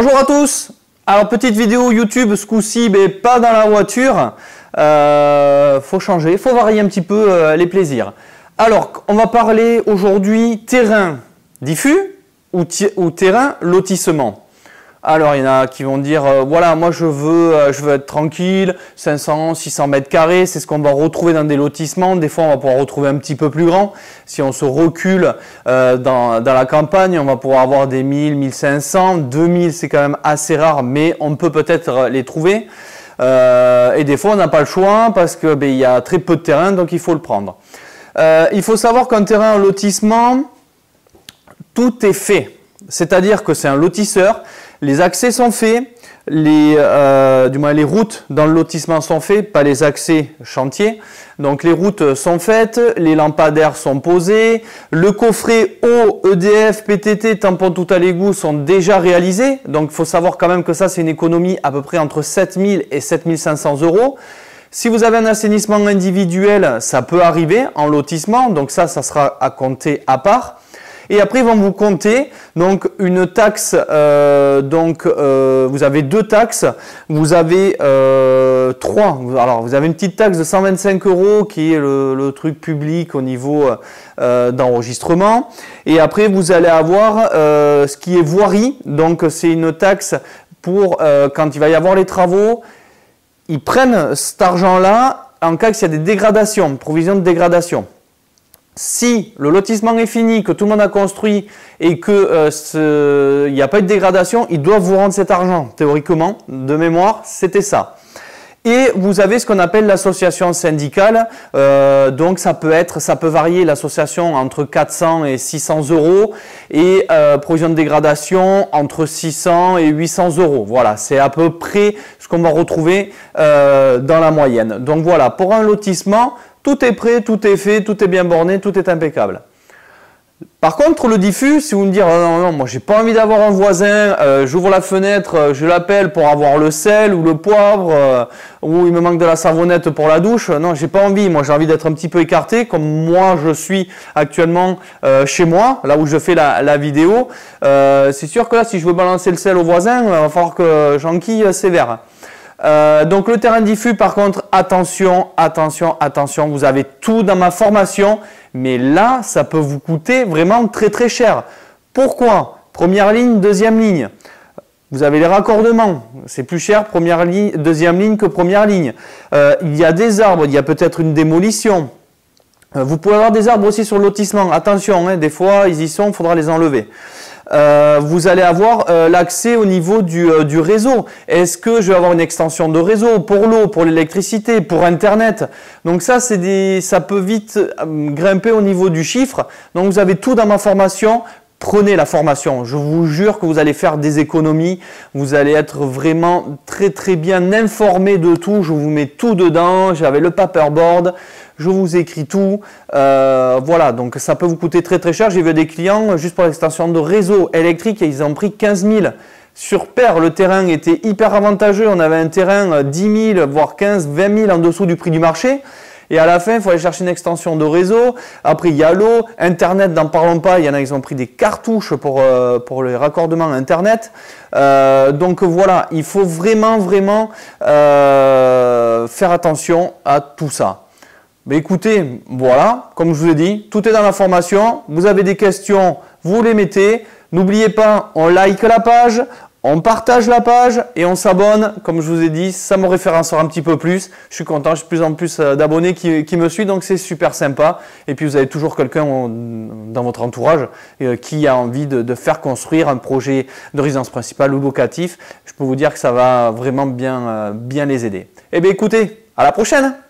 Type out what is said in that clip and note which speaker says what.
Speaker 1: Bonjour à tous. Alors petite vidéo YouTube ce coup-ci, mais pas dans la voiture. Faut changer, faut varier un petit peu les plaisirs. Alors on va parler aujourd'hui terrain diffus ou terrain lotissement. Alors il y en a qui vont dire voilà, moi je veux être tranquille, 500, 600 mètres carrés, c'est ce qu'on va retrouver dans des lotissements. Des fois on va pouvoir retrouver un petit peu plus grand. Si on se recule dans la campagne, on va pouvoir avoir des 1000, 1500, 2000, c'est quand même assez rare, mais on peut peut-être les trouver. Et des fois on n'a pas le choix parce que il y a très peu de terrain, donc il faut le prendre. Il faut savoir qu'un terrain en lotissement, tout est fait. C'est-à-dire que c'est un lotisseur. Les accès sont faits, du moins les routes dans le lotissement sont faites, pas les accès chantier. Donc les routes sont faites, les lampadaires sont posés, le coffret eau, EDF, PTT, tampon tout à l'égout sont déjà réalisés. Donc il faut savoir quand même que ça c'est une économie à peu près entre 7000 et 7500 euros. Si vous avez un assainissement individuel, ça peut arriver en lotissement, donc ça sera à compter à part. Et après, ils vont vous compter donc une taxe. Vous avez deux taxes. Vous avez trois. Alors, vous avez une petite taxe de 125 € qui est le truc public au niveau d'enregistrement. Et après, vous allez avoir ce qui est voirie. Donc, c'est une taxe pour quand il va y avoir les travaux. Ils prennent cet argent-là en cas qu'il y a des dégradations, provision de dégradation. Si le lotissement est fini, que tout le monde a construit et qu'il n'y a pas eu de dégradation, ils doivent vous rendre cet argent. Théoriquement, de mémoire, c'était ça. Et vous avez ce qu'on appelle l'association syndicale. Donc ça peut varier l'association entre 400 et 600 € et provision de dégradation entre 600 et 800 €. Voilà, c'est à peu près ce qu'on va retrouver dans la moyenne. Donc voilà, pour un lotissement, tout est prêt, tout est fait, tout est bien borné, tout est impeccable. Par contre, le diffus, si vous me dites oh non, moi j'ai pas envie d'avoir un voisin, j'ouvre la fenêtre, je l'appelle pour avoir le sel ou le poivre, ou il me manque de la savonnette pour la douche, non, j'ai pas envie, moi j'ai envie d'être un petit peu écarté, comme moi je suis actuellement chez moi, là où je fais la vidéo. C'est sûr que là, si je veux balancer le sel au voisin, il va falloir que j'enquille sévère. Donc le terrain diffus, par contre, attention, attention, attention, vous avez tout dans ma formation, mais là, ça peut vous coûter vraiment très très cher. Pourquoi? Première ligne, deuxième ligne. Vous avez les raccordements, c'est plus cher deuxième ligne que première ligne. Il y a des arbres, il y a peut-être une démolition. Vous pouvez avoir des arbres aussi sur le lotissement, attention, hein, des fois ils y sont, il faudra les enlever. Vous allez avoir l'accès au niveau du réseau. Est-ce que je vais avoir une extension de réseau pour l'eau, pour l'électricité, pour Internet? Donc ça, ça peut vite grimper au niveau du chiffre. Donc vous avez tout dans ma formation. Prenez la formation, je vous jure que vous allez faire des économies, vous allez être vraiment très très bien informé de tout, je vous mets tout dedans, j'avais le paperboard, je vous écris tout, voilà, donc ça peut vous coûter très très cher. J'ai vu des clients juste pour l'extension de réseau électrique, ils ont pris 15 000 sur paire, le terrain était hyper avantageux, on avait un terrain 10 000 voire 15, 20 000 en dessous du prix du marché. Et à la fin, il faut aller chercher une extension de réseau. Après, il y a l'eau. Internet, n'en parlons pas. Il y en a qui ont pris des cartouches pour les raccordements Internet. Donc voilà, il faut vraiment, vraiment faire attention à tout ça. Mais écoutez, voilà, comme je vous ai dit, tout est dans la formation. Vous avez des questions, vous les mettez. N'oubliez pas, on like la page. On partage la page et on s'abonne. Comme je vous ai dit, ça me référencera un petit peu plus. Je suis content, j'ai de plus en plus d'abonnés qui me suivent, donc c'est super sympa. Et puis vous avez toujours quelqu'un dans votre entourage qui a envie de faire construire un projet de résidence principale ou locatif. Je peux vous dire que ça va vraiment bien les aider. Eh bien écoutez, à la prochaine!